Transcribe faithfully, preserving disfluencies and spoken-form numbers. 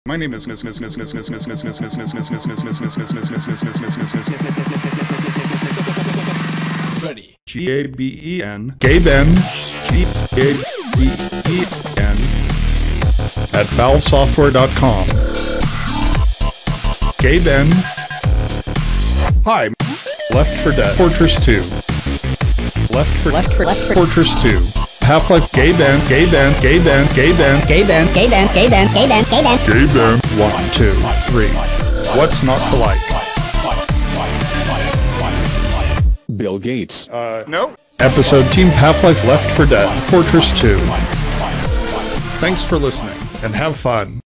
My name is Ready. G A B E N Gaben G A B E N at valve software dot com. Gaben. Hi. Left four Dead. Fortress two. Left for Left for Left for Fortress two. Half-Life Gaben, Gaben, Gaben, Gaben, Gaben, Gaben, Gaben, Gaben, Gaben. Gaben. One, two, three. What's not to like? Bill Gates. Uh, no. Episode Team Half-Life Left four Dead. Fortress two. Thanks for listening, and have fun.